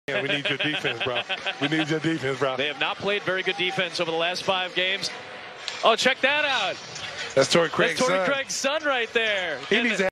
Yeah, we need your defense, bro. We need your defense, bro. They have not played very good defense over the last 5 games. Oh, check that out. That's Torrey Craig's son. That's Torrey Craig's son right there. He needs to